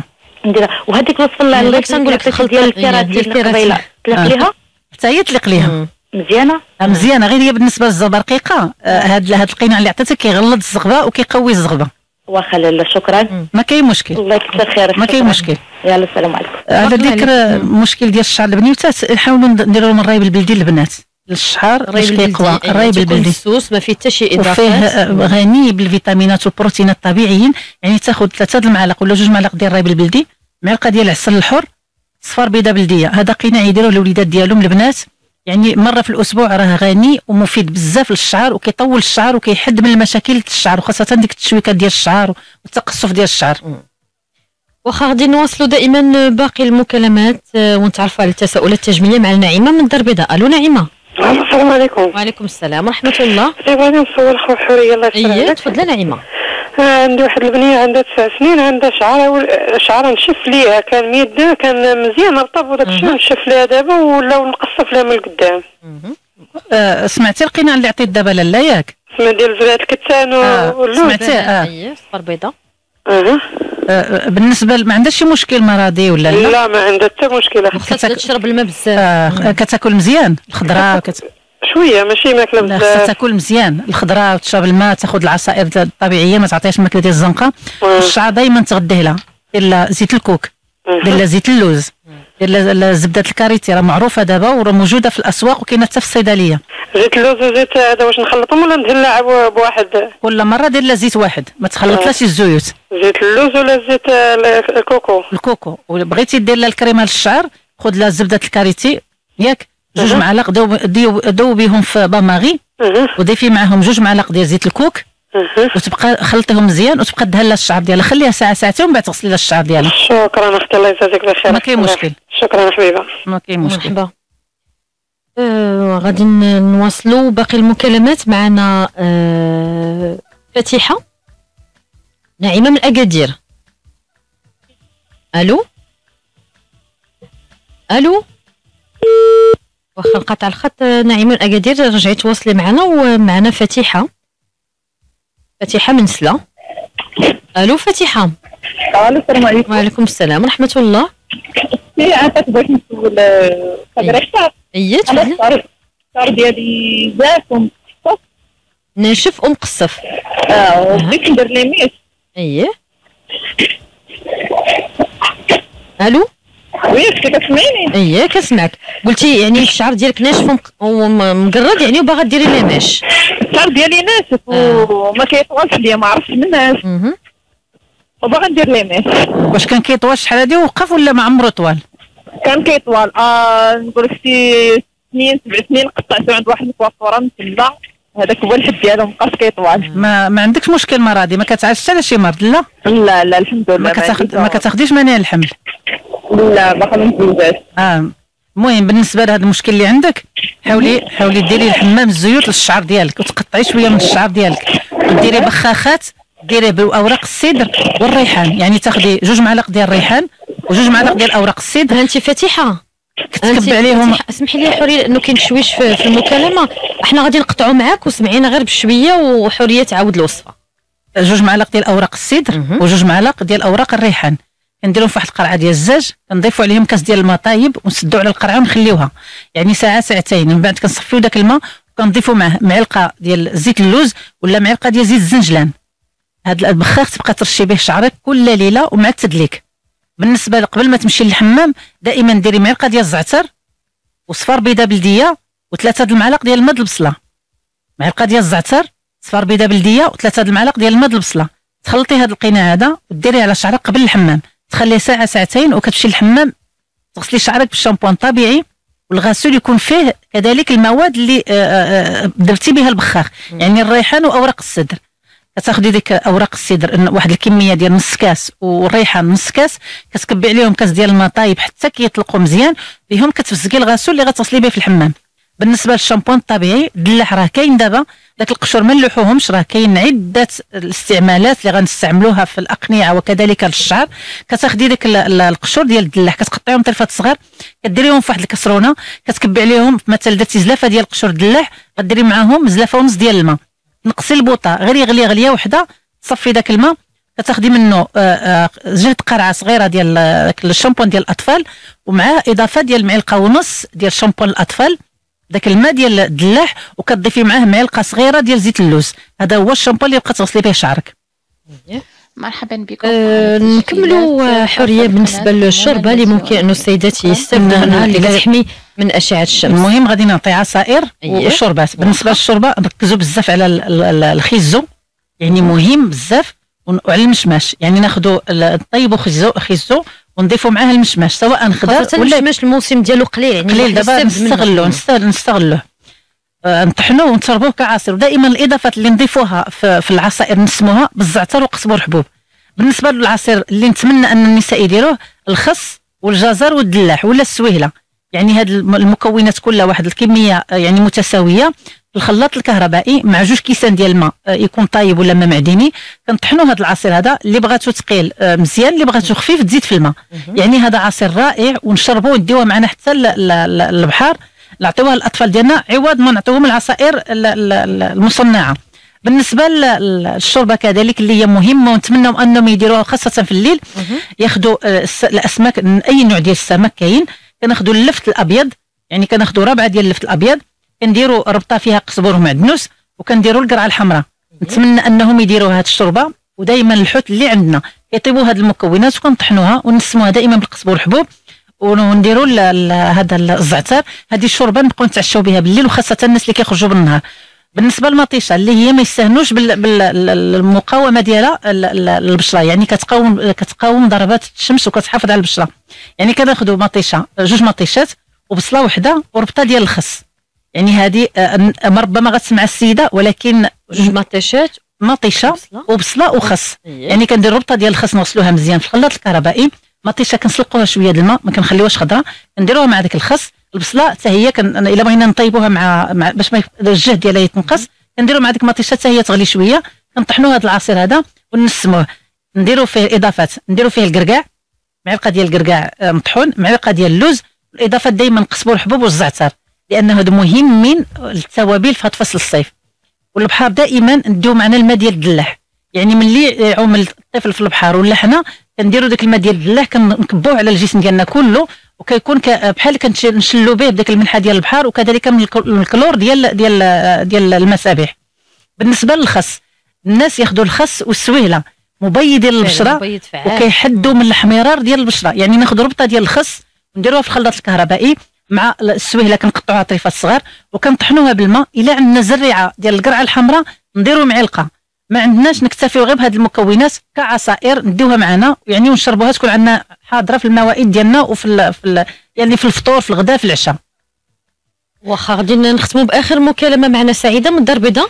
Speaker 5: نديرها. وهذيك وصل الله
Speaker 1: تنقول لك
Speaker 5: الخلطه ديال الكيراتين قبيله تطلق ليها
Speaker 4: حتى هي تطلق ليها
Speaker 5: مزيانه
Speaker 4: مزيانه. غير هي بالنسبه للزغبه رقيقه، هاد القناع اللي عطيتك كيغلظ الزغبه وكيقوي الزغبه.
Speaker 5: واخا لاله شكرا،
Speaker 4: ما كاين مشكل،
Speaker 5: الله يكثر خيرك،
Speaker 4: ما كاين مشكل.
Speaker 5: يلا السلام عليكم.
Speaker 4: على ذكر المشكل ديال الشعر البنيوتات، نحاولوا نديروا لهم الرايب البلدي للبنات للشعر باش كيقوى. الرايب البلدي
Speaker 1: السوس ما فيه حتى شي اضافات،
Speaker 4: وفيه غني بالفيتامينات والبروتينات الطبيعيين. يعني تاخذ 3 المعالق ولا 2 معالق ديال الرايب البلدي، معلقه ديال العسل الحر، صفار بيضه بلديه. هذا قناع يديروه للوليدات ديالهم البنات، يعني مره في الاسبوع. راه غني ومفيد بزاف للشعر، وكيطول الشعر وكيحد من المشاكل الشعر، وخاصه ديك التشويكات ديال الشعر والتقصف ديال الشعر.
Speaker 1: واخا غادي نواصلوا دائما باقي المكالمات ونتعرفوا على التساؤلات التجميليه مع نعيمه من الدار البيضاء. الو نعيمه.
Speaker 6: السلام عليكم.
Speaker 1: وعليكم السلام ورحمه الله.
Speaker 6: بغيت نسول خو حوريه الله يسلمك.
Speaker 1: اييه تفضلي نعيمه.
Speaker 6: عندي واحد البنيه عندها 9 سنين، عندها شعر نشف ليها، كان ميد كان مزيان رطب وداك الشيء نشف ليها دابا ولاو نقصف لها من القدام.
Speaker 4: سمعتي القناع اللي عطيت دابا لاله ياك؟
Speaker 6: سمع ديال زرعه الكتان واللوز.
Speaker 4: سمعتيه؟
Speaker 1: اييه صفر بيضه.
Speaker 4: بالنسبه ما عندهاش شي مشكل مرضي ولا لا؟
Speaker 6: لا ما عندها حتى مشكله.
Speaker 1: خاصها تشرب الماء بزاف.
Speaker 4: كتاكل مزيان الخضره
Speaker 6: شويه ماشي ماكله بزاف.
Speaker 4: خاصها تاكل مزيان الخضره وتشرب الماء، تاخذ العصائر الطبيعيه، ما تعطيهاش الماكله ديال الزنقه. الشعر دائما تغديه لها ديال زيت الكوك، ديال زيت اللوز، ديال زبده الكاريتي، راه معروفه دابا وراه موجوده في الاسواق وكاينه حتى في الصيدليه.
Speaker 6: زيت اللوز وزيت هذا واش نخلطهم ولا ندهن بواحد؟
Speaker 4: كل مره دير لها زيت واحد، ما تخلطلاش الزيوت.
Speaker 6: زيت اللوز ولا زيت الكوكو؟
Speaker 4: الكوكو. وبغيتي دير لها الكريمه للشعر، خذ لها زبده الكاريتي ياك 2 معالق، ذوبيهم في باماغي وضيفي معاهم 2 معالق ديال زيت الكوك، وتبقى خلطيهم مزيان وتبقى دهن لها الشعر ديالها، خليها ساعه ساعتين ومن بعد تغسلي لها الشعر ديالها.
Speaker 6: شكرا اختي الله يجازيك بخير.
Speaker 4: ما كاين مشكل.
Speaker 6: شكرا حبيبه.
Speaker 4: ما كاين مشكل.
Speaker 1: مرحبا. غادي نواصلوا باقي المكالمات. معنا فاتحه نعيمه من اكادير. الو الو. واخا انقطع الخط نعيمه من اكادير، رجعي تواصلي معنا. ومعنا فاتحه من سلا. الو فاتحه.
Speaker 2: السلام عليكم.
Speaker 1: وعليكم السلام ورحمه الله.
Speaker 2: عافاك بغيت نسول خبره الشعر.
Speaker 1: اييه تفضلي.
Speaker 2: الشعر ديالي زاف ومقصف.
Speaker 1: ناشف ومقصف.
Speaker 2: وبغيت ندير ليميس.
Speaker 1: اييه. الو.
Speaker 2: وي كتسمعيني؟
Speaker 1: اييه كنسمعك. قلتي يعني الشعر ديالك ناشف ومقرد يعني وباغا ديري ليميش.
Speaker 2: الشعر ديالي ناشف وما كيطولش ليا، ما عرفتش مناش وباغا ندير ليميش.
Speaker 4: واش كان كيطول شحال هادي وقف ولا ما عمرو طوال؟
Speaker 2: كان كيطول. نقول لك شي 7 سنين قطعته عند واحد الكوافوره من تما، هذاك هو الحد ديالو مابقاش كيطول.
Speaker 4: ما عندكش مشكل مرضي؟ ما كتعالجش على شي مرض؟ لا
Speaker 2: لا الحمد لله.
Speaker 4: ما كتاخديش مناعه الحمل؟
Speaker 2: لا باقا ما متزوجاش.
Speaker 4: المهم بالنسبه لهذا المشكل اللي عندك، حاولي ديري الحمام الزيوت للشعر ديالك، وتقطعي شويه من الشعر ديالك وديري بخاخات، ديري باوراق السدر والريحان. يعني تاخدي 2 معالق ديال الريحان و2 معالق ديال اوراق السدر.
Speaker 1: انت فاتحه
Speaker 4: كتكب عليهم.
Speaker 1: اسمحي لي حوريه لانه كاين تشويش في المكالمه، احنا غادي نقطعوا معاك وسمعينا غير بشويه وحوريه تعاود الوصفه.
Speaker 4: 2 معالق ديال اوراق السدر و2 معالق ديال اوراق الريحان، كنديرهم في واحد القرعه ديال الزاج، كنضيفوا عليهم كاس ديال الماء طايب ونسدوا على القرعه ونخليوها يعني ساعه ساعتين. من بعد كنصفيو داك الماء وكنضيفوا معاه معلقه ديال زيت اللوز ولا معلقه ديال زيت الزنجلان. هاد البخاخ تبقى ترشي به شعرك كل ليله ومع التدليك. بالنسبه قبل ما تمشي للحمام دائما ديري معلقه ديال الزعتر وصفار بيضه بلديه و3 المعالق ديال الماء البصله. معلقه ديال الزعتر، صفار بيضه بلديه و3 المعالق ديال الماء البصله. تخلطي هذا القناع هذا وديريه على شعرك قبل الحمام، تخليه ساعه ساعتين وكتمشي للحمام تغسلي شعرك بالشامبوان طبيعي، والغسول يكون فيه كذلك المواد اللي درتي بها البخاخ، يعني الريحان واوراق السدر. كتاخدي ديك اوراق السدر واحد الكميه ديال نص كاس والريحان نص كاس، كتكبي عليهم كاس ديال الماء طايب حتى كيطلقوا مزيان، بهم كتفزقي الغسول اللي غتغسلي به في الحمام. بالنسبه للشامبوان الطبيعي دلاح راه كاين دابا داك القشور ما نلوحوهمش، راه كاين عده الاستعمالات اللي غنستعملوها في الاقنعه وكذلك للشعر. كتاخدي ديك القشور ديال الدلاح كتقطعيهم طرفات صغار، كديريهم في واحد الكسرونه، كتكبي عليهم مثلا درتي زلافه ديال قشور الدلاح غديري معاهم زلافه ونص ديال الماء، نقصي البوطه غير يغلي غليه وحده، تصفي داك الماء كتاخدي منه جهد قرعه صغيره ديال الشامبون ديال الاطفال، ومع اضافه ديال معلقه ونص ديال شامبون الاطفال، داك الماء ديال الدلاح، وكتضيفي معاه معلقه صغيره ديال زيت اللوز. هذا هو الشامبون اللي بقى تغسلي به شعرك.
Speaker 3: مرحبا بكم.
Speaker 1: نكملوا حوريه بالنسبه للشوربه اللي ممكن انه السيدات يستخدموها اللي كتحمي من اشعه الشمس.
Speaker 4: المهم غادي نعطي عصائر وشوربات. بالنسبه للشوربه ركزوا بزاف على الخيزو، يعني مهم بزاف، وعلى المشماش، يعني ناخذوا نطيبوا خيزو ونضيفوا معاه المشماش سواء خضار
Speaker 1: ولا المشماش الموسم ديالو قليل، يعني
Speaker 4: قليل دابا نستغلوه نطحنوه ونشربوه كعصير. ودائما الاضافات اللي نضيفوها في العصائر نسموها بالزعتر وقزبر حبوب. بالنسبه للعصير اللي نتمنى ان النساء يديروه الخس والجزر والدلاح ولا السويهله، يعني هاد المكونات كلها واحد الكميه يعني متساويه في الخلاط الكهربائي مع 2 كيسان ديال الماء يكون طايب ولا ما معدني. كنطحنوا هذا العصير هذا، اللي بغاتو ثقيل مزيان، اللي بغاتو خفيف تزيد في الماء. يعني هذا عصير رائع، ونشربوه ونديوه معنا حتى البحر، نعطيوها للاطفال ديالنا عوض ما نعطيوهم العصائر المصنعه. بالنسبه للشوربه كذلك اللي هي مهمه، ونتمنوا انهم يديروها خاصه في الليل. ياخذوا الاسماك، اي نوع ديال السمك كاين، كناخذوا اللفت الابيض، يعني كناخذوا ربعه ديال اللفت الابيض، كنديروا ربطه فيها قزبر ومعدنوس، وكنديروا القرعه الحمراء. نتمنى انهم يديروا هذه الشوربه. ودائما الحوت اللي عندنا يطيبوا هذه المكونات وكنطحنوها ونسموها دائما بالقزبر والحبوب، ونديروا هذا الزعتر. هذه الشوربه نبقاو نتعشاو بها بالليل، وخاصه الناس اللي كيخرجوا بالنهار. بالنسبه للمطيشه اللي هي ما يستهنوش بالمقاومه ديالها البشره، يعني كتقاوم ضربات الشمس وكتحافظ على البشره. يعني كناخذوا مطيشه، 2 مطيشات وبصله وحده وربطه ديال الخس. يعني هذه ربما غتسمع السيده، ولكن
Speaker 1: 2 مطيشات،
Speaker 4: مطيشه وبصله وخس. يعني كندير ربطه ديال الخس نغسلوها مزيان في الخلاط الكهربائي، مطيشه كنسلقوها شويه د الماء، ما كنخليوهاش خضراء، كنديروها مع داك الخس. البصله حتى هي الا بغينا نطيبوها مع باش ما الجهد ديالها يتنقص، كنديروا مع ديك المطيشه حتى هي تغلي شويه، كنطحنوا هذا العصير هذا ونسموه. نديروا فيه اضافات، نديروا فيه الكركاع، معلقه ديال الكركاع مطحون، معلقه ديال اللوز، الاضافات دائما قزبر الحبوب والزعتر، لانه هذا مهم من التوابل في هذا فصل الصيف. والبحر دائما نديو معنا الماء ديال الدلاح، يعني ملي يعوم الطفل في البحر ولا حنا كنديروا داك الماء ديال الدلاح كنكبوه على الجسم ديالنا كله، وكيكون بحال كنشلوا به بداك الملحه ديال البحر، وكذلك من الكلور ديال المسابح. بالنسبه للخس، الناس ياخذوا الخس والسويهله مبيض للبشره، وكيحدوا من الاحمرار ديال البشره. يعني ناخذ ربطه ديال الخس ونديروها في الخلاط الكهربائي مع السويهله، كنقطعوها طريفات صغار وكنطحنوها بالماء. الى عندنا زريعه ديال القرعه الحمراء نديروا معلقه، ما عندناش نكتفيو غير بهذه المكونات كعصائر نديوها معنا، يعني ونشربوها تكون عندنا حاضره في الموائد ديالنا وفي يعني في الفطور، في الغداء، في العشاء.
Speaker 1: واخا غادي نختموا باخر مكالمه معنا سعيده من الدار البيضاء.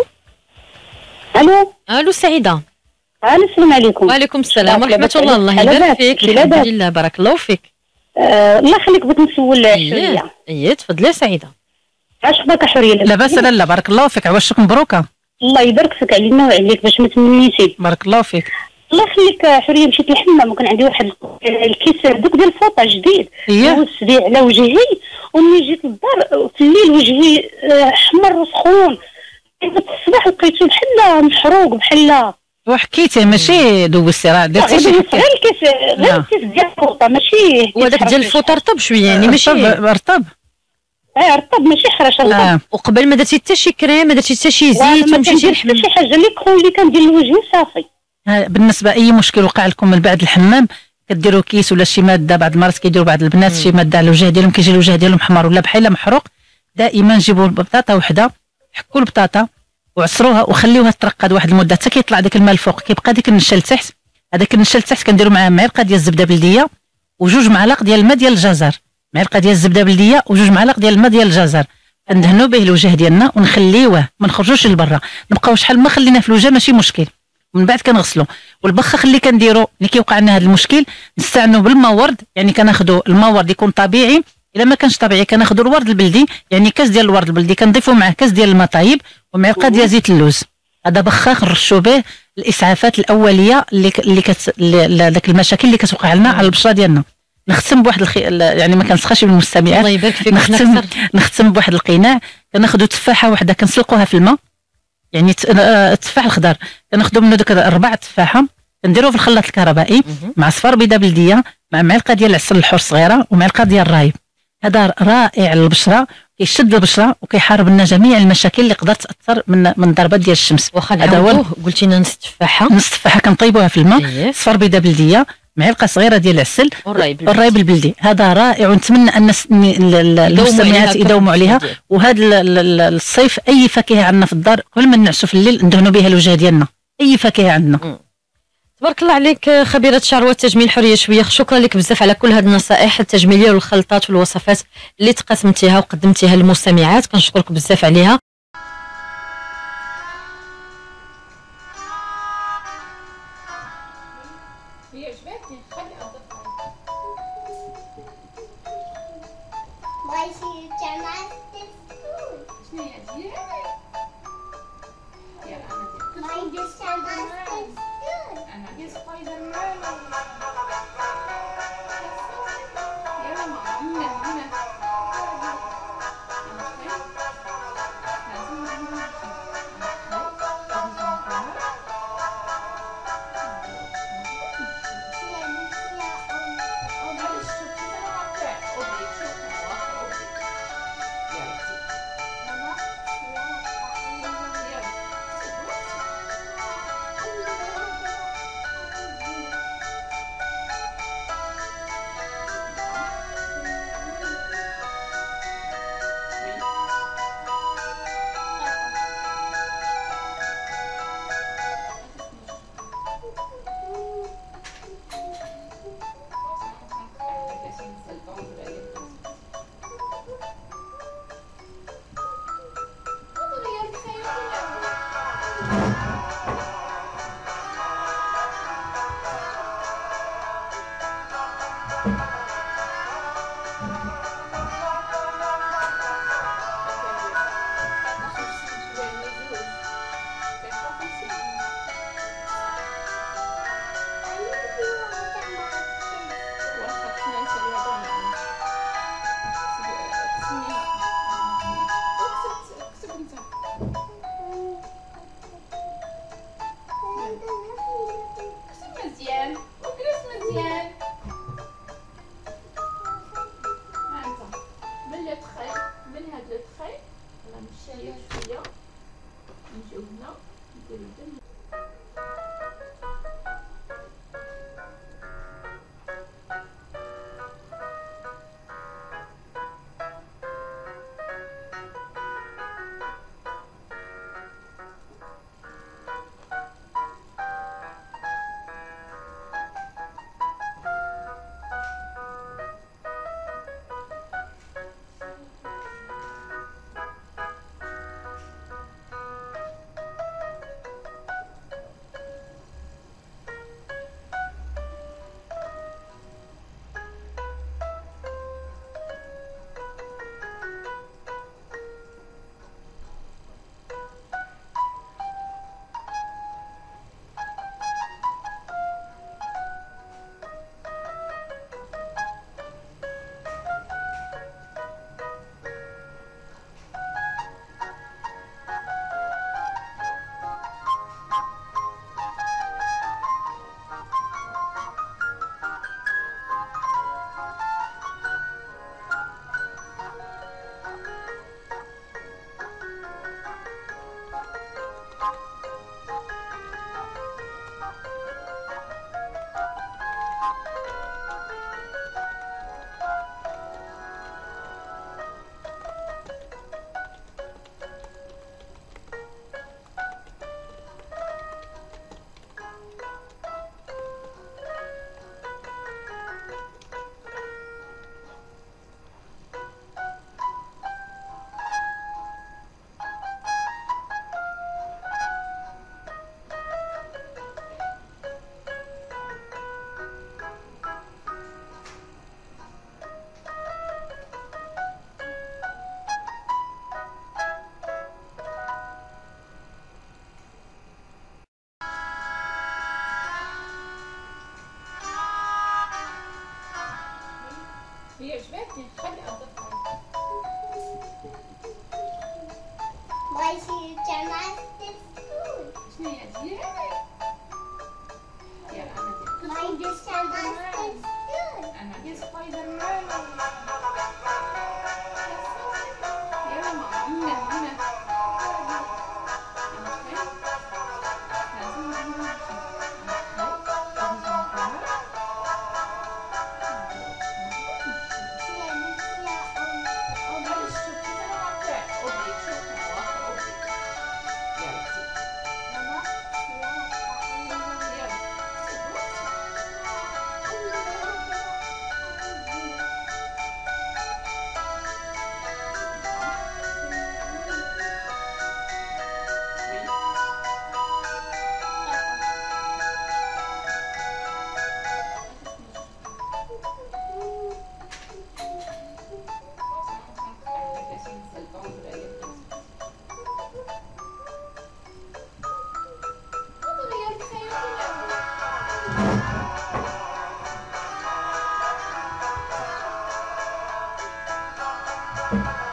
Speaker 1: الو سعيده.
Speaker 7: السلام عليكم.
Speaker 1: وعليكم السلام ورحمه الله. الله يبارك فيك. الحمد لله، بارك الله فيك.
Speaker 7: الله يخليك، بغيت نسول حوريه.
Speaker 1: تفضلي سعيده.
Speaker 7: اش خباك حوريه؟
Speaker 4: لاباس لا بارك الله فيك، عواشك مبروكه.
Speaker 7: الله يبارك فيك علينا وعليك باش ما تمنيتي.
Speaker 4: بارك الله فيك.
Speaker 7: الله يخليك حوريه، مشيت للحمام وكان عندي واحد الكيس دوك ديال الفوطه جديد دوزت به على وجهي، وملي جيت للدار في الليل وجهي احمر وسخون، الصباح لقيته بحال محروق بحال
Speaker 4: وحكيتي ماشي دوزتي، راه درتي شي
Speaker 7: حاجه. غير الكيس ديال الفوطه ماشي،
Speaker 1: وهذاك ديال الفوطه رطب شويه، يعني ماشي
Speaker 4: رطب.
Speaker 7: رطب ماشي حرش رطب.
Speaker 1: وقبل ما درتي حتى شي كريم، ما درتي حتى شي زيت، ومشيتي للحمام
Speaker 7: شي حاجه اللي كرو اللي كندير لوجهي صافي.
Speaker 4: بالنسبه اي مشكل وقع لكم من بعد الحمام، كديروا كيس ولا شي ماده. بعض المرات كيديروا بعض البنات شي ماده على الوجه ديالهم، كيجي الوجه ديالهم حمر ولا بحال محروق. دائما جيبوا بطاطا وحده، حكوا البطاطا وعصروها وخليوها ترقد واحد المده حتى كيطلع داك الماء الفوق، كيبقى ديك النشا لتحت. هذاك النشا لتحت كنديروا معاه معلقه ديال الزبده بلديه و2 معالق ديال الماء ديال الجزر، معلقه ديال الزبده بلديه و2 معالق ديال الماء ديال الجزر، كندهنوا به الوجه ديالنا ونخليوه، ما نخرجوش لبرا، نبقاو شحال ما خليناه في الوجه ماشي مشكل. ومن بعد كنغسلو. والبخاخ اللي كنديرو ملي كيوقع لنا هذا المشكل نستعنوا بالماء ورد، يعني كناخذوا الماء ورد يكون طبيعي. الا ما كانش طبيعي كناخذوا الورد البلدي، يعني كاس ديال الورد البلدي كنضيفوا معاه كاس ديال الماء طايب ومعلقه ديال زيت اللوز. هذا بخاخ نرشوا به الاسعافات الاوليه اللي داك المشاكل اللي كتوقع لنا على البشره ديالنا. نختم بواحد يعني ما كنسخاش بالمستمعات.
Speaker 1: الله يبارك فيك.
Speaker 4: نختم بواحد القناع. كناخذوا تفاحه واحده كنسلقوها في الماء، يعني التفاح الخضر كناخذوا منه داك 4 تفاحه كنديروه في الخلاط الكهربائي مع صفار بيضه بلديه مع معلقه ديال العسل الحر صغيره ومعلقه ديال الرايب. هذا رائع للبشره، كيشد البشره وكيحارب لنا جميع المشاكل اللي قدرت تاثر من ضربات ديال الشمس.
Speaker 1: هذا هو قلتينا نص تفاحه كنطيبوها في الماء، صفار بيضه بلديه، معلقه صغيره ديال العسل والرايب البلدي. هذا رائع ونتمنى ان المستمعات يداوموا عليها. وهذا الصيف اي فاكهه عندنا في الدار قبل ما نعسوا في الليل ندهنوا بها الوجه ديالنا، اي فاكهه عندنا. تبارك الله عليك خبيره الشعر والتجميل حوريه شويه، شكرا لك بزاف على كل هذه النصائح التجميليه والخلطات والوصفات اللي تقاسمتيها وقدمتيها للمستمعات، كنشكرك بزاف عليها.
Speaker 8: هي عجبتني خلي اضيفها. ماشي جمعت شنو هي زينة؟
Speaker 9: Thank you.